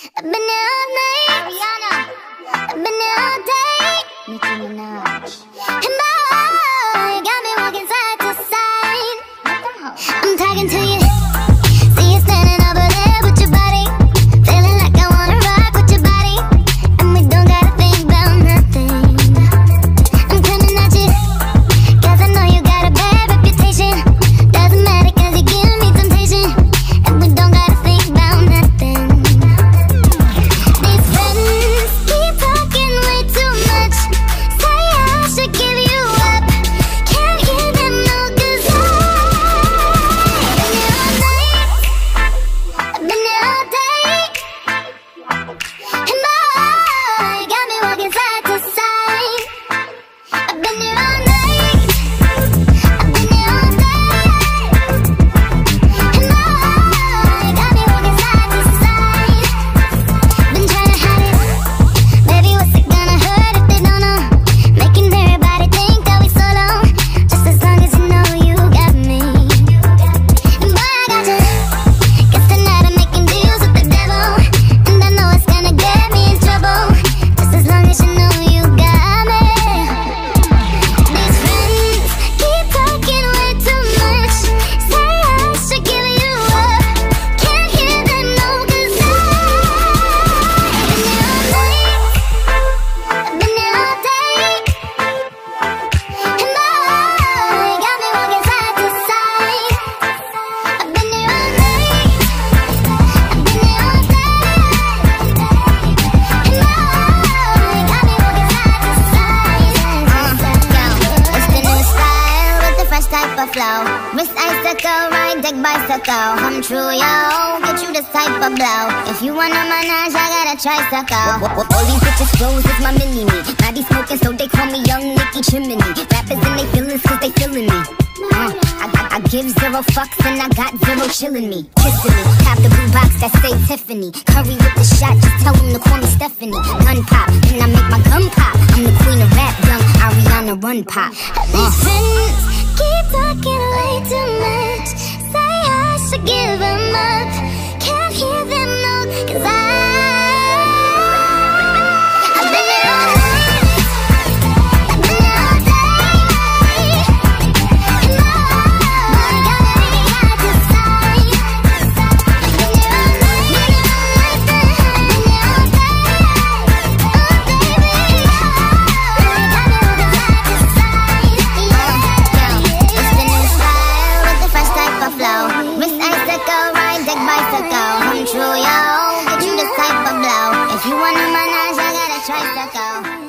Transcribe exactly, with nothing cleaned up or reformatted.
I've been here all night. Ariana. I've been here all day. Nicki Minaj. And boy, you got me walking side to side. I'm talking to you. See you standing over there with your body. Feeling like I wanna rock with your body. And we don't gotta think about nothing. I'm coming at you, cause I know you got a bad reputation. Doesn't matter cause you give me temptation. And we don't gotta think about nothing. These friends keep talking way too much. Say I should give you up. Can't hear them no, cause I've been here all night. I've been here all day. And boy, you got me walking side to side. I've been here all night. I've been here all day. And boy, you got me walking side to side. Been trying to hide it. Baby, what's it gonna hurt if they don't know? Making everybody think that we solo. Just as long as you know you got me. And boy, I got you. Guess tonight I'm making deals with the devil. And I know it's gonna get me in trouble. Just as long as you know you got me. These friends keep talking way too much. Say I should give you up. Can't hear them no, cause I've been here all night. I've been here all day. And boy, you got me walking side to side. I've been here all night. I've been here all day. And boy, you got me walking side to side. Yo, it's the new style with the fresh type of flow. Wrist icicle, ride deck bicycle. Come true, yo, get you this type of blow. If you wanna manage, I got a tricycle. All these bitches clothes is my mini-me. Body smoking, so they call me Young Nicki Chimney. Rappers in they feelings cause they feeling me. Uh, I, I, I give zero fucks and I got zero chillin' me. Kissing me, tap the blue box that say Tiffany. Curry with the shot, just tell them to call me Stephanie. Gun pop, then I make my gun pop. I'm the queen of rap, young Ariana, run pop. These friends keep talking way too much. Say I should give them up. Can't hear them no, cause I I've been here all night. I've been here all day. And boy, you got me side to side. I've been here all night. I've been here all day. Oh baby, you got me walking side to side. It's the new style with the fresh type of flow. Wrist icicle, ride deck bicycle. Come true, yo, get you this type of blow. If you wanna manage, I got a tricycle.